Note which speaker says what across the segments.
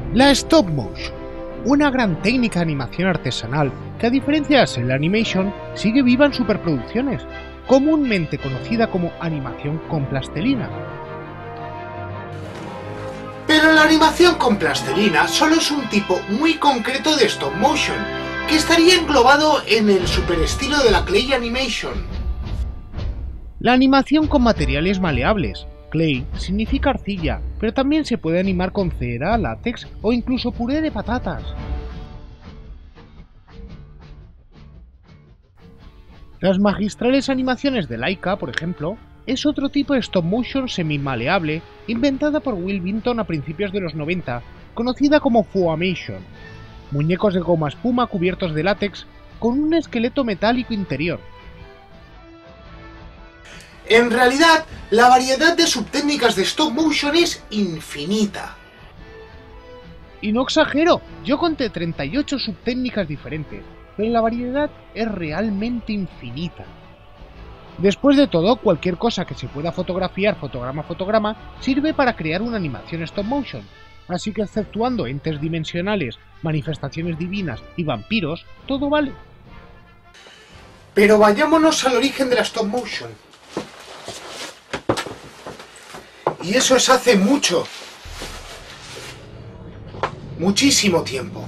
Speaker 1: La stop motion, una gran técnica de animación artesanal que, a diferencia de la cel animation, sigue viva en superproducciones, comúnmente conocida como animación con plastilina.
Speaker 2: Pero la animación con plastilina solo es un tipo muy concreto de stop motion, que estaría englobado en el superestilo de la clay animation.
Speaker 1: La animación con materiales maleables. Clay significa arcilla, pero también se puede animar con cera, látex o incluso puré de patatas. Las magistrales animaciones de Laika, por ejemplo, es otro tipo de stop motion semi-maleable inventada por Will Vinton a principios de los 90, conocida como Foamation. Muñecos de goma espuma cubiertos de látex con un esqueleto metálico interior.
Speaker 2: En realidad, la variedad de subtécnicas de stop motion es infinita.
Speaker 1: Y no exagero, yo conté 38 subtécnicas diferentes, pero la variedad es realmente infinita. Después de todo, cualquier cosa que se pueda fotografiar fotograma a fotograma sirve para crear una animación stop motion, así que exceptuando entes dimensionales, manifestaciones divinas y vampiros, todo vale.
Speaker 2: Pero vayámonos al origen de la stop motion. Y eso es hace muchísimo tiempo.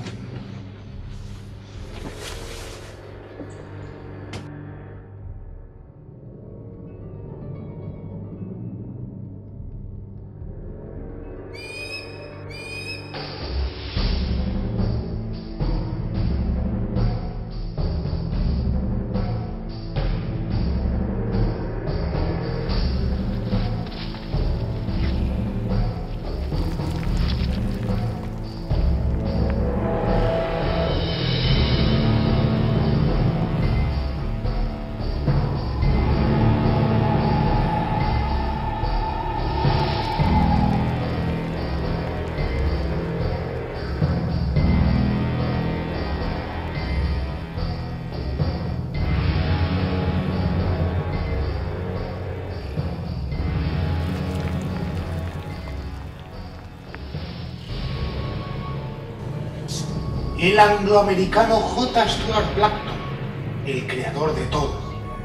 Speaker 2: El angloamericano J. Stuart Blackton, el creador de todo.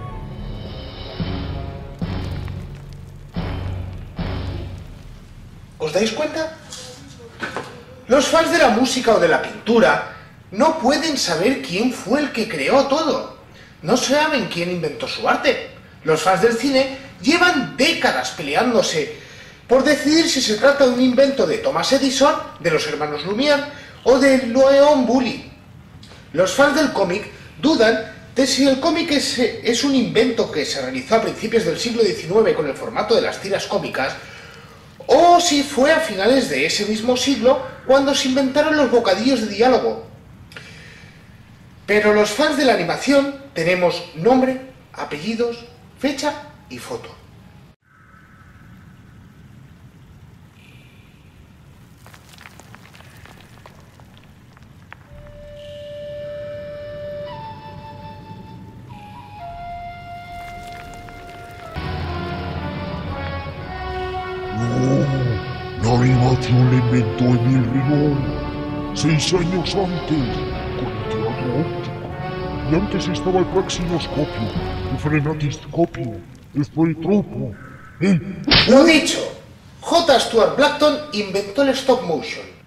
Speaker 2: ¿Os dais cuenta? Los fans de la música o de la pintura no pueden saber quién fue el que creó todo. No saben quién inventó su arte. Los fans del cine llevan décadas peleándose por decidir si se trata de un invento de Thomas Edison, de los hermanos Lumière o de Léon Bully. Los fans del cómic dudan de si el cómic es un invento que se realizó a principios del siglo XIX con el formato de las tiras cómicas, o si fue a finales de ese mismo siglo cuando se inventaron los bocadillos de diálogo. Pero los fans de la animación tenemos nombre, apellidos, fecha y foto.
Speaker 3: La animación la inventó Emile Renault 6 años antes, con el teatro óptico. Y antes estaba el praxinoscopio, el frenatiscopio, el zoetropo.
Speaker 2: Lo dicho, J. Stuart Blackton inventó el stop motion.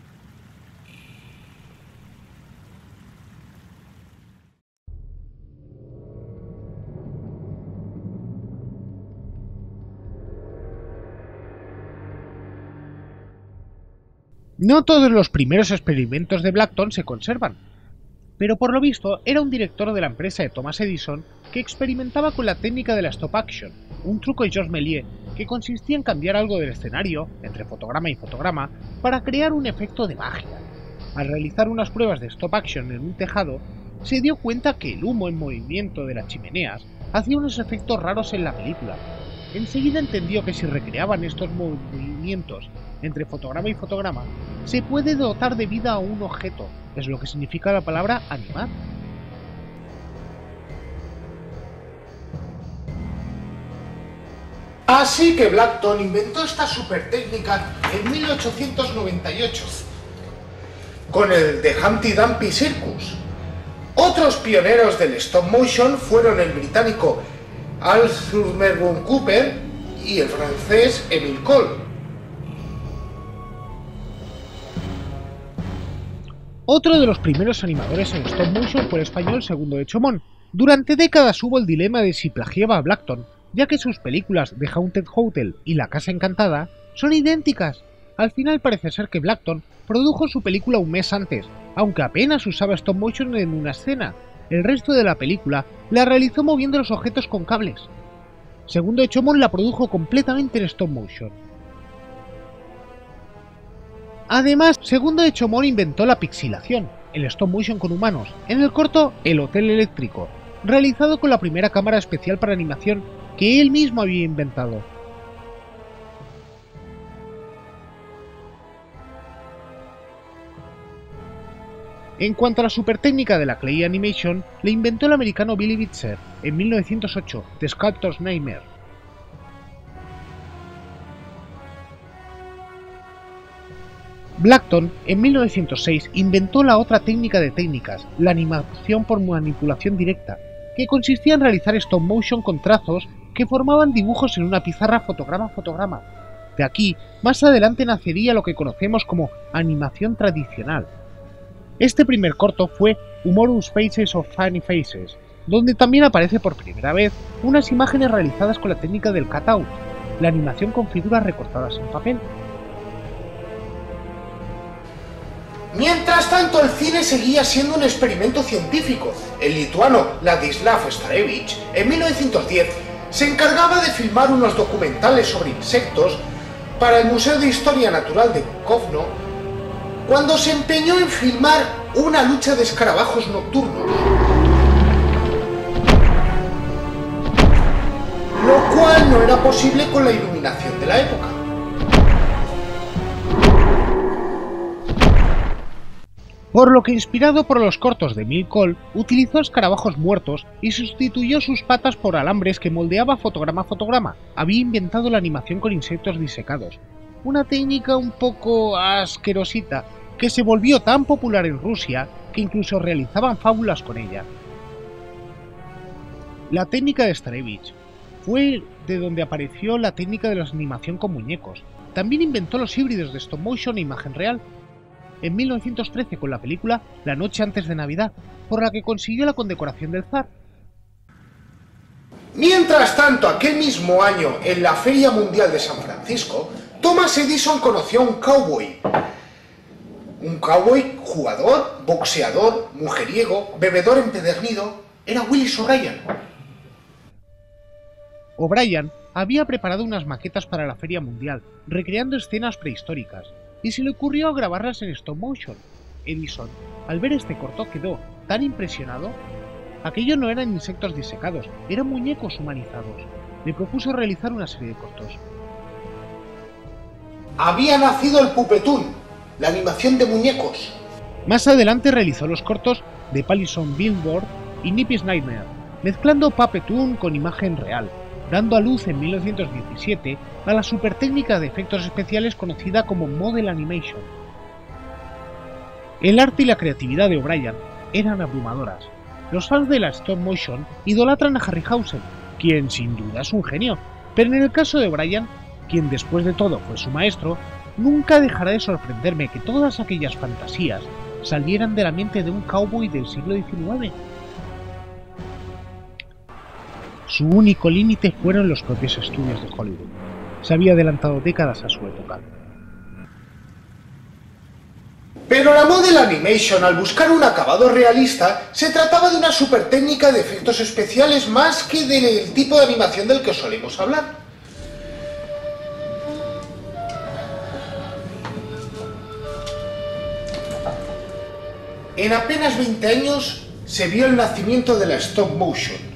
Speaker 1: No todos los primeros experimentos de Blackton se conservan, pero por lo visto era un director de la empresa de Thomas Edison que experimentaba con la técnica de la stop action, un truco de Georges Méliès que consistía en cambiar algo del escenario, entre fotograma y fotograma, para crear un efecto de magia. Al realizar unas pruebas de stop action en un tejado, se dio cuenta que el humo en movimiento de las chimeneas hacía unos efectos raros en la película. Enseguida entendió que si recreaban estos movimientos entre fotograma y fotograma, se puede dotar de vida a un objeto, es lo que significa la palabra animar.
Speaker 2: Así que Blackton inventó esta super técnica en 1898. con el de Humpty Dumpty Circus. Otros pioneros del stop motion fueron el británico Arthur Mervyn Cooper y el francés Émile Cohl.
Speaker 1: Otro de los primeros animadores en stop motion fue el español Segundo de Chomón. Durante décadas hubo el dilema de si plagiaba a Blackton, ya que sus películas The Haunted Hotel y La Casa Encantada son idénticas. Al final parece ser que Blackton produjo su película un mes antes, aunque apenas usaba stop motion en una escena. El resto de la película la realizó moviendo los objetos con cables. Segundo de Chomón la produjo completamente en stop motion. Además, Segundo de Chomón inventó la pixilación, el stop motion con humanos, en el corto El Hotel Eléctrico, realizado con la primera cámara especial para animación que él mismo había inventado. En cuanto a la super técnica de la Clay Animation, la inventó el americano Billy Bitzer en 1908, The Sculptor's Nightmare. Blackton, en 1906, inventó la otra técnica de técnicas, la animación por manipulación directa, que consistía en realizar stop motion con trazos que formaban dibujos en una pizarra fotograma a fotograma. De aquí, más adelante nacería lo que conocemos como animación tradicional. Este primer corto fue Humorous Faces of Funny Faces, donde también aparece por primera vez unas imágenes realizadas con la técnica del cutout, la animación con figuras recortadas en papel.
Speaker 2: Mientras tanto, el cine seguía siendo un experimento científico. El lituano Ladislav Starevich, en 1910, se encargaba de filmar unos documentales sobre insectos para el Museo de Historia Natural de Kovno, cuando se empeñó en filmar una lucha de escarabajos nocturnos, lo cual no era posible con la iluminación de la época.
Speaker 1: Por lo que, inspirado por los cortos de Émile Cohl, utilizó escarabajos muertos y sustituyó sus patas por alambres que moldeaba fotograma a fotograma. Había inventado la animación con insectos disecados, una técnica un poco asquerosita que se volvió tan popular en Rusia que incluso realizaban fábulas con ella. La técnica de Starevich fue de donde apareció la técnica de la animación con muñecos. También inventó los híbridos de stop motion e imagen real, en 1913 con la película La noche antes de Navidad, por la que consiguió la condecoración del zar.
Speaker 2: Mientras tanto, aquel mismo año, en la Feria Mundial de San Francisco, Thomas Edison conoció a un cowboy. Un cowboy jugador, boxeador, mujeriego, bebedor empedernido. Era Willis O'Brien.
Speaker 1: O'Brien había preparado unas maquetas para la Feria Mundial, recreando escenas prehistóricas, y se le ocurrió grabarlas en stop motion. Edison, al ver este corto, quedó tan impresionado. Aquello no eran insectos disecados, eran muñecos humanizados. Le propuso realizar una serie de cortos.
Speaker 2: Había nacido el Pupetún, la animación de muñecos.
Speaker 1: Más adelante realizó los cortos de Palisson Billboard y Nippy's Nightmare, mezclando Puppetoon con imagen real, dando a luz en 1917 a la super técnica de efectos especiales conocida como Model Animation. El arte y la creatividad de O'Brien eran abrumadoras. Los fans de la stop motion idolatran a Harryhausen, quien sin duda es un genio, pero en el caso de O'Brien, quien después de todo fue su maestro, nunca dejará de sorprenderme que todas aquellas fantasías salieran de la mente de un cowboy del siglo XIX. Su único límite fueron los propios estudios de Hollywood. Se había adelantado décadas a su época.
Speaker 2: Pero la Model Animation, al buscar un acabado realista, se trataba de una super técnica de efectos especiales más que del tipo de animación del que solemos hablar. En apenas 20 años se vio el nacimiento de la stop motion.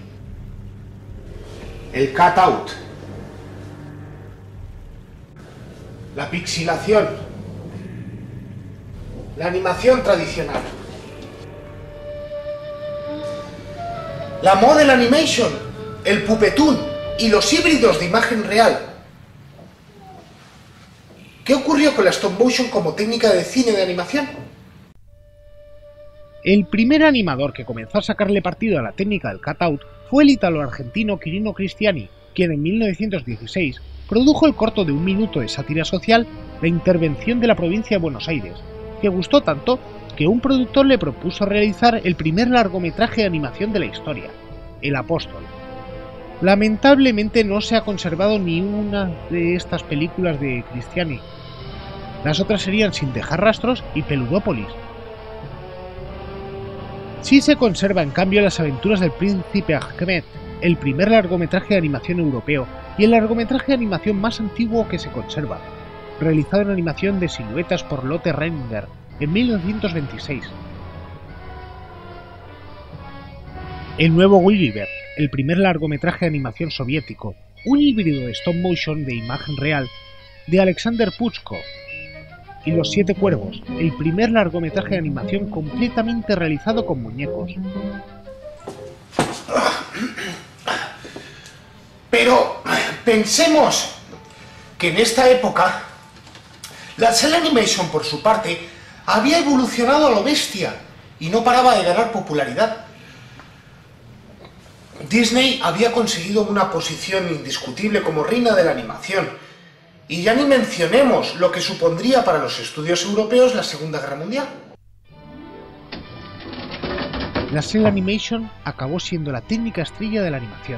Speaker 2: El cutout, la pixilación, la animación tradicional, la Model Animation, el Pupetún y los híbridos de imagen real. ¿Qué ocurrió con la stop motion como técnica de cine de animación?
Speaker 1: El primer animador que comenzó a sacarle partido a la técnica del cutout fue el ítalo-argentino Quirino Cristiani, quien en 1916 produjo el corto de 1 minuto de sátira social La intervención de la provincia de Buenos Aires, que gustó tanto que un productor le propuso realizar el primer largometraje de animación de la historia, El Apóstol. Lamentablemente no se ha conservado ni una de estas películas de Cristiani. Las otras serían Sin dejar rastros y Peludópolis. Sí se conserva en cambio Las aventuras del príncipe Ahmed, el primer largometraje de animación europeo y el largometraje de animación más antiguo que se conserva, realizado en animación de siluetas por Lotte Reininger en 1926. El nuevo Gulliver, el primer largometraje de animación soviético, un híbrido de stop motion de imagen real de Alexander Puchko. Y Los 7 cuervos, el primer largometraje de animación completamente realizado con muñecos.
Speaker 2: Pero pensemos que en esta época la Cel Animation, por su parte, había evolucionado a lo bestia y no paraba de ganar popularidad. Disney había conseguido una posición indiscutible como reina de la animación, y ya ni mencionemos lo que supondría para los estudios europeos la Segunda Guerra Mundial.
Speaker 1: La Cel Animation acabó siendo la técnica estrella de la animación.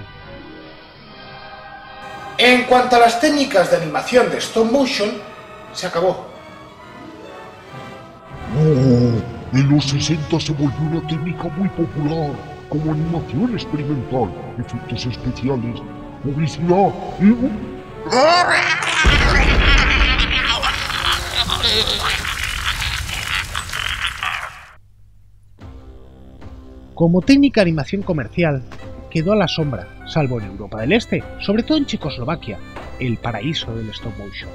Speaker 2: En cuanto a las técnicas de animación de stop motion, se acabó.
Speaker 3: No, en los 60 se volvió una técnica muy popular, como animación experimental, efectos especiales, publicidad y...
Speaker 1: Como técnica de animación comercial, quedó a la sombra, salvo en Europa del Este, sobre todo en Checoslovaquia, el paraíso del stop motion.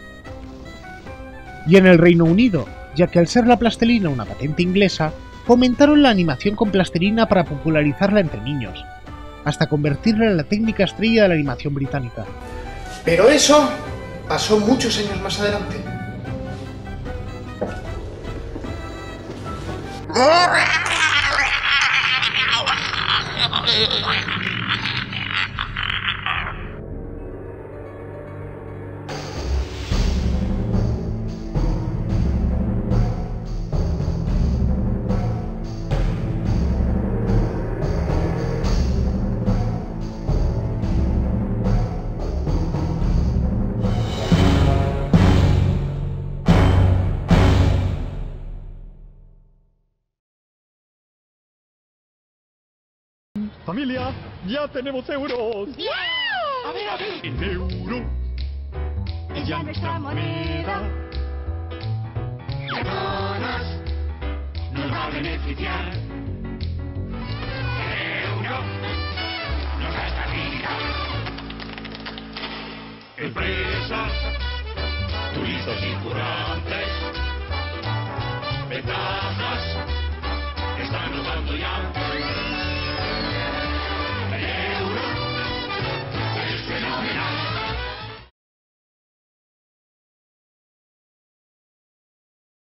Speaker 1: Y en el Reino Unido, ya que al ser la plastilina una patente inglesa, fomentaron la animación con plastilina para popularizarla entre niños, hasta convertirla en la técnica estrella de la animación británica.
Speaker 2: Pero eso pasó muchos años más adelante.
Speaker 4: Familia, ya tenemos euros.
Speaker 5: ¡Yeah!
Speaker 4: A ver. El euro
Speaker 5: Es ya nuestra moneda.
Speaker 4: y a todos nos va a beneficiar. El euro nos da estabilidad. Empresas, turistas y curantes, ventajas están notando ya.